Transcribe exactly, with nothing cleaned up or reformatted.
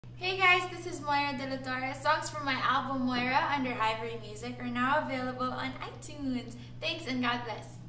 Hey guys, this is Moira Dela Torre. Songs from my album Moira under Ivory Music are now available on iTunes. Thanks and God bless.